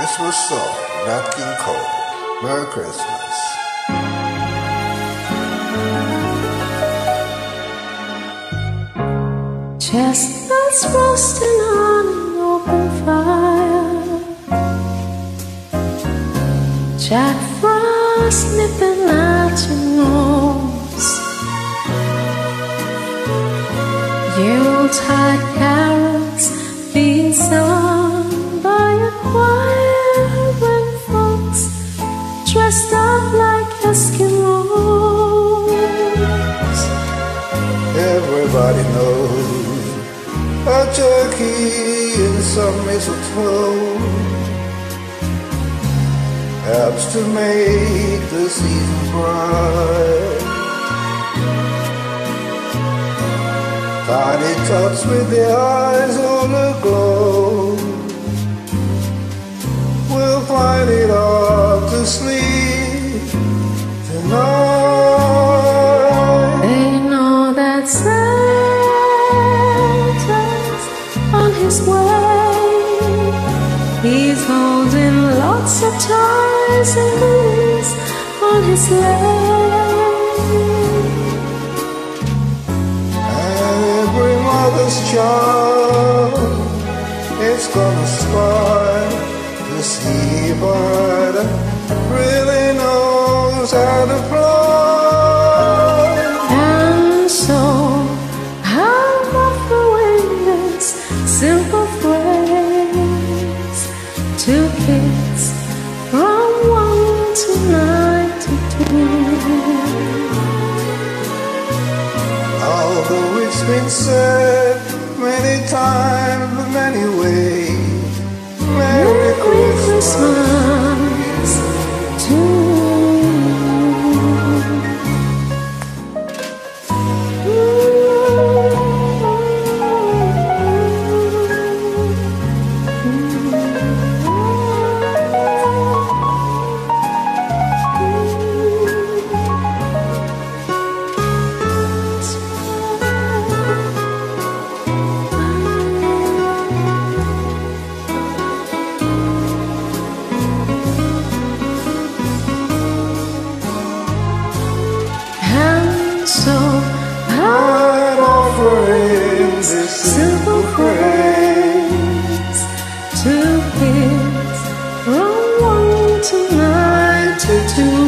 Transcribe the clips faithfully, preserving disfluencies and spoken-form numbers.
Christmas song, Nat King Cole. Merry Christmas. Chestnuts roasting on an open fire, Jack Frost nipping at your nose, Yuletide carols being sung by a choir, when folks dressed up like Eskimos. Everybody knows a turkey and some mistletoe helps to make the season bright. Tiny tots with their eyes all aglow will find it hard to sleep tonight. They know that Santa's on his way. He's holding lots of toys and goodies on his sleigh. And every mother's child is gonna spy to see if I really knows how to fly. And so I'm offering this simple phrase to kids from one to ninety-two. Although it's been said many times, many ways, Merry, Merry Christmas, Christmas to So I'm offering this simple phrase to kids from one to ninety-two.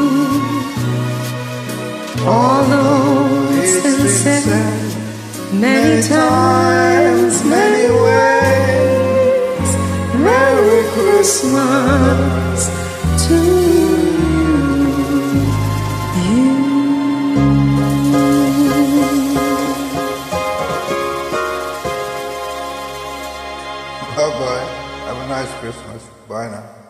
Although it's been said many times, many ways, Merry Christmas to you. Bye-bye. Have a nice Christmas. Bye now.